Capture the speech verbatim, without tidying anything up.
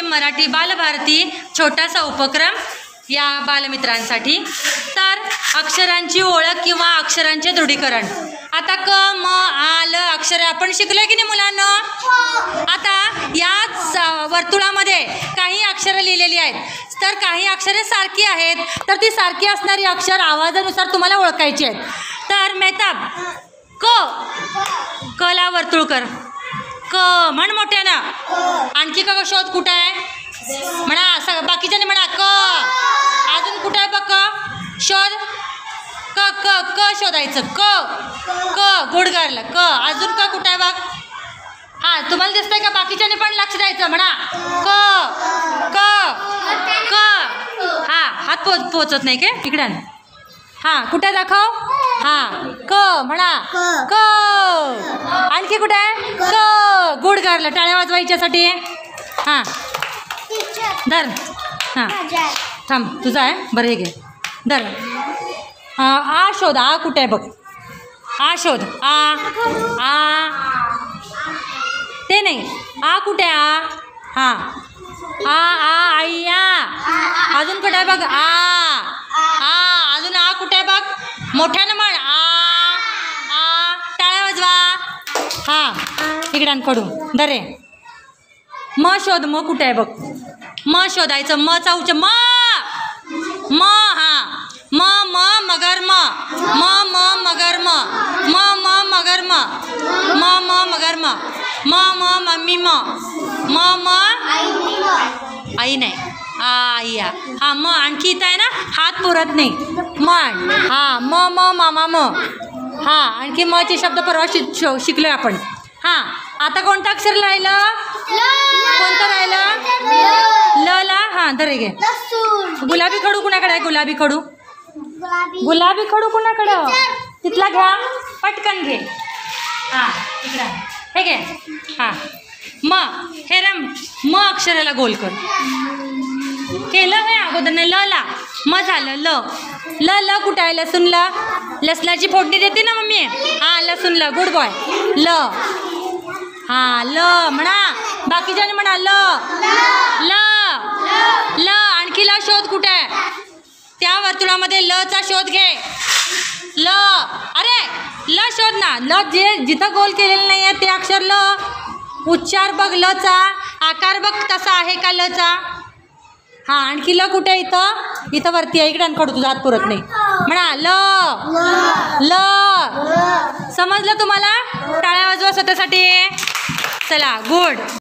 मराठी बालभारती छोटासा उपक्रम या बालमित्रांसाठी। तर अक्षरांची ओळख किंवा अक्षरांचे दृढीकरण। आता क म आ ल अक्षरे आपण शिकलोय की नाही मुलांना? आता याच वर्तुळामध्ये काही अक्षरे लिहिलेली आहेत, तर काही अक्षरे सारखी आहेत, तर ती सारखी असणारी अक्षर आवाजानुसार तुम्हाला ओळखायची आहेत। तर मेहताब क क ला वर्तुळ कर, क म्हण मोठ्यानं। आणखी का शोध कुठं आहे म्हणा, सग बाकीच्याने म्हणा क। अजून कुठं आहे बघ क शोध, क क क शोधायचं, क क गुड गर्ल क। अजून क कुठं आहे बघ? हां तुम्हाला दिसतंय का? बाकीच्याने पण लक्ष द्यायचं म्हणा क क क। हां हात पो पोचत नाही काय इकडं? हां कुठे दाखव? हां क म्हणा क। आणखी कुठे आहे? क गुड गर्ल, टाळ्या वाजवायच्यासाठी। हां धर, हां थांब तुझा आहे बरं, हे घे धर। आ शोध, आ कुठे आहे बघ, आ शोध, आ आ ते नाही, आ कुठे आहे? आ हां आ आ आई आ। अजून कुठे आहे बघ? आ आ। अजून आ कुठे आहे बघ? मोठ्यानं म्हण आ आ, टाळ्या वाजवा। हां इकडान कडून धर रे। म शोध, म कुठे आहे बघ? म शोधायचं, म चा उच्चार म म। हां म म मगर म म म मगर म म म मगर म म म मगर म म म मम्मी म म म आई नाही आई या। हां म आणखी इथं आहे ना, हात पुरत नाही म्हण। हां म म मामा म। हां आणखी म चे शब्द परवा शिक शिकलोय आपण। हां आता कोणतं अक्षर राहिलं? कोणतं राहिलं? ल ला। हां धर घे। गुलाबी खडू कुणाकडे आहे? गुलाबी खडू, गुलाबी खडू कुणाकडं? तिथला घ्या पटकन घे। हां इकडं हे घे। हां म हे रम म अक्षराला गोल कर, केलं हे अगोदर नाही? ल ला म झालं ल। ल ल कुठं आहे? लसूण ल, लसणाची फोडणी देते ना मम्मी। हां लसूण ल, गुड बॉय ल। हां ल म्हणा, बाकीच्याने म्हणा ल ल ल। आणखी ल शोध कुठे आहे? त्या वर्तुळामध्ये ल चा शोध घे, ल। अरे ल शोध ना, ल जे जिथं गोल केलेलं नाही आहे ते अक्षर ल। उच्चार बघ ल चा, आकार बघ तसा आहे का ल चा? हां आणखी ल कुठे आहे? इथं इथं वरती आहे, इकडे खडू तुझा हात पुरत नाही म्हणा ल ल। समजलं तुम्हाला? टाळ्या वाजवा स्वतःसाठी। चला गुड।